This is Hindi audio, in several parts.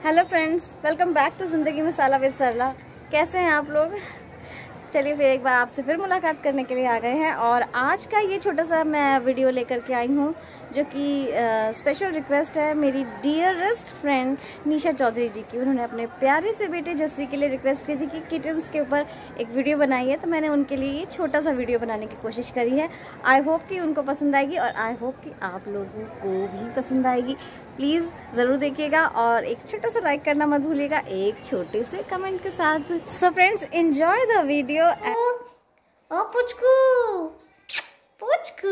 Hello friends, welcome back to ज़िंदगी में साला विद सरला। कैसे हैं आप लोग? चलिए फिर एक बार आपसे फिर मुलाकात करने के लिए आ गए हैं और आज का ये छोटा सा मैं वीडियो लेकर के आई हूँ जो कि स्पेशल रिक्वेस्ट है मेरी डियरेस्ट फ्रेंड निशा चौधरी जी की। उन्होंने अपने प्यारे से बेटे जस्सी के लिए रिक्वेस्ट की थी कि किटन्स के ऊपर एक वीडियो बनाई है, तो मैंने उनके लिए ये छोटा सा वीडियो बनाने की कोशिश करी है। आई होप कि उनको पसंद आएगी और आई होप कि आप लोगों को भी पसंद आएगी। प्लीज़ ज़रूर देखिएगा और एक छोटा सा लाइक करना मत भूलिएगा एक छोटे से कमेंट के साथ। So friends, enjoy the video. ओ पुचकू पुचकू,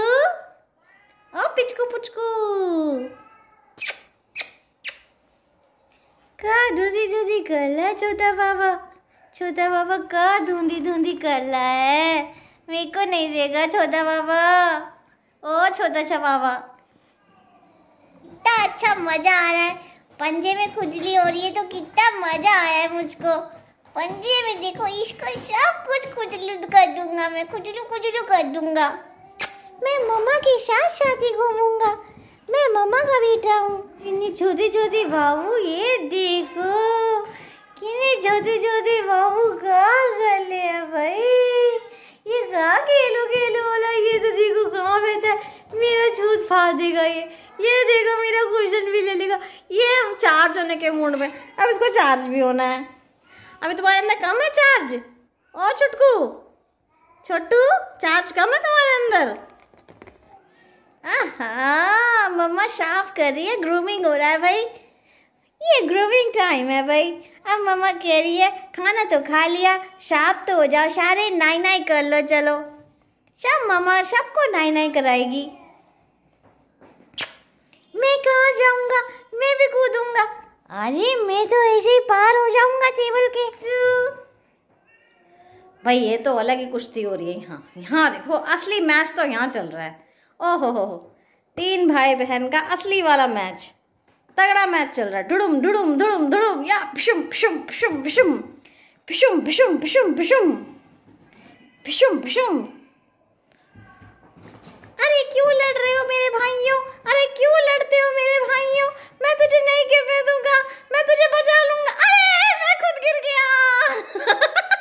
ओ पिचकू पुचकू, का धूंधी धूंधी कर रहा है छोटा बाबा? छोटा बाबा का धूंधी धूंधी कर रहा है? मेरे को नहीं देगा छोटा बाबा। ओ छोटा सा बाबा, कितना अच्छा मजा आ रहा है। पंजे में खुजली हो रही है तो कितना मजा आ रहा है मुझको। पंजे में देखो, इसको सब कुछ खुजलू कर दूंगा, मैं खुजलू खुजलू कर दूंगा। मैं मम्मा के साथ साथ ही घूमूंगा, मैं मम्मा का बेटा हूँ। इतनी छोटी छोटी बाबू, ये देखो कितने छोटे छोटे बाबू कहाँ गले हैं भाई। ये कहाँ खेलो खेलो वाला, ये तो देखो कहाँ बैठा है, मेरा छूत फाड़ देगा ये देखो मेरा क्वेश्चन भी ले लेगा। ये चार्ज होने के मूड में, अब इसको चार्ज भी होना है। अभी तुम्हारे अंदर कम है चार्ज? ओ छुटकू छोटू, चार्ज कम है तुम्हारे अंदर? हाँ, मम्मा साफ कर रही है, ग्रूमिंग हो रहा है भाई, ये ग्रूमिंग टाइम है भाई। अब मम्मा कह रही है खाना तो खा लिया, साफ तो हो जाओ, सारे नाई नाई कर लो। चलो सब मम्मा सबको नाई नाई कराएगी। मैं कहाँ जाऊंगा, मैं भी कूदूंगा। अरे मैं तो ऐसे ही पार हो जाऊंगा टेबल के। भाई ये तो अलग ही कुश्ती हो रही है यहाँ देखो, असली मैच तो यहाँ चल रहा है। ओहो हो, तीन भाई बहन का असली वाला मैच, तगड़ा मैच चल रहा है। ढुडुम ढुडुम ढुडुम ढुडुम, या फिशुम फिशुम फिशुम फिशुम फिशुम फिशुम फिशुम फिशुम फिशुम फिशुम। अरे क्यों लड़ रहे हो मेरे भाइयों? अरे क्यों लड़ते हो मेरे भाइयों? मैं तुझे नहीं गिरने दूंगा, मैं तुझे बचा लूंगा। अरे मैं खुद गिर गया।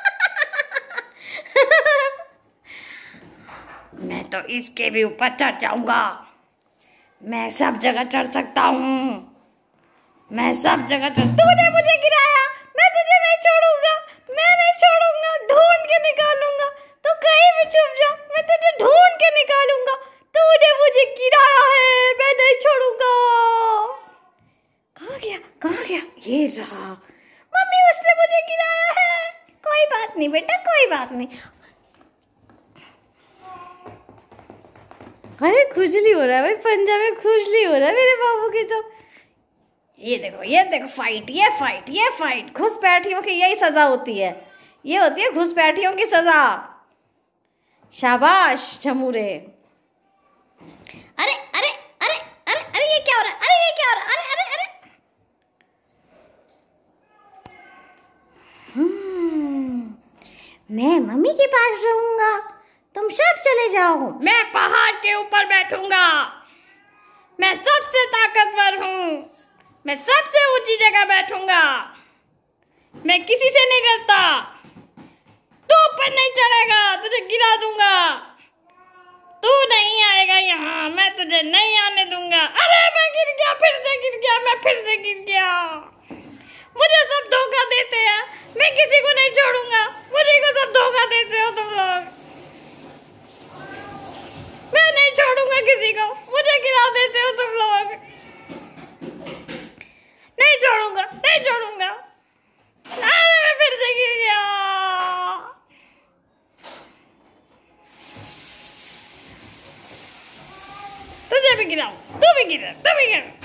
मैं तो इसके भी ऊपर चढ़ जाऊंगा, मैं सब जगह चढ़ सकता हूँ, मैं सब जगह चढ़। तूने मुझे गिराया, मैं तुझे नहीं छोड़ूंगा, मैं नहीं छोड़ूंगा, ढूंढ के निकालूंगा। तो कहीं भी छुप जा, मैं तुझे ढूंढ के निकालूंगा। तूने मुझे गिराया है, मैं नहीं छोड़ूंगा। कहाँ गया, कहाँ गया? ये रहा। मम्मी उसने मुझे गिराया है। कोई बात नहीं बेटा, कोई बात नहीं। अरे खुजली हो रहा है भाई, पंजा में खुजली हो रहा है मेरे बाबू की। तो ये देखो फाइट, ये फाइट, ये फाइट। घुसपैठियों की यही सजा होती है, ये होती है घुसपैठियों की सजा। शाबाश झमूरे। अरे अरे अरे अरे अरे ये क्या हो रहा है? अरे ये क्या हो रहा है? अरे अरे अरे। मैं मम्मी के पास रहूंगा, तुम सब चले जाओ। मैं पहाड़ के ऊपर बैठूंगा, मैं सबसे ताकतवर हूँ, मैं सबसे ऊंची जगह बैठूंगा, मैं किसी से नहीं डरता। तू ऊपर नहीं चढ़ेगा, तुझे गिरा दूंगा। तू नहीं आएगा यहाँ, मैं तुझे नहीं आने दूंगा। अरे मैं गिर गया, फिर से गिर गया, मैं फिर से गिर गया। मुझे सब धोखा देते हैं, मैं किसी को नहीं छोड़ूंगा, मुझे को सब धोखा देते हो तुम लोग। मैं नहीं छोड़ूंगा किसी को, मुझे गिरा देते हो तुम लोग। नहीं छोड़ूंगा, नहीं छोड़ूंगा। अरे मैं फिर से गिर गया। तुझे भी गिराऊं, तू भी गिरा, तू भी गिरा।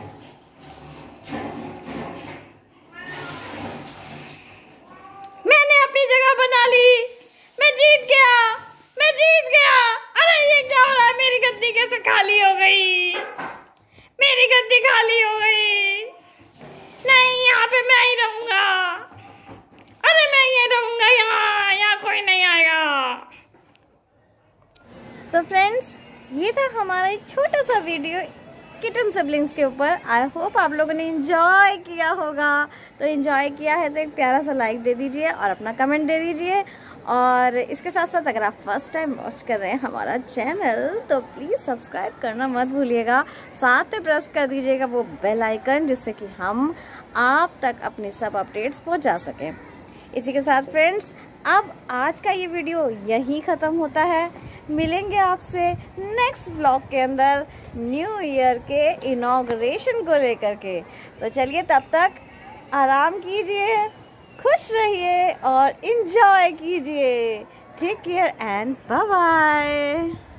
मैंने अपनी जगह बना ली, मैं जीत गया, मैं जीत गया। अरे ये क्या हो रहा है? मेरी गद्दी कैसे खाली हो गई? मेरी गद्दी खाली हो गई। नहीं, यहाँ पे मैं ही रहूंगा। अरे मैं ये रहूंगा, यहाँ कोई नहीं आएगा। तो फ्रेंड्स, ये था हमारा एक छोटा सा वीडियो किटन सिबलिंग्स के ऊपर। आई होप आप लोगों ने इंजॉय किया होगा। तो इंजॉय किया है तो एक प्यारा सा लाइक दे दीजिए और अपना कमेंट दे दीजिए। और इसके साथ साथ अगर आप फर्स्ट टाइम वॉच कर रहे हैं हमारा चैनल तो प्लीज़ सब्सक्राइब करना मत भूलिएगा। साथ में प्रेस कर दीजिएगा वो बेल आइकन, जिससे कि हम आप तक अपने सब अपडेट्स पहुंचा सकें। इसी के साथ फ्रेंड्स, अब आज का ये वीडियो यहीं ख़त्म होता है। मिलेंगे आपसे नेक्स्ट व्लॉग के अंदर न्यू ईयर के इनॉग्रेशन को लेकर के। तो चलिए तब तक आराम कीजिए, खुश रहिए और इंजॉय कीजिए। Take care and bye bye.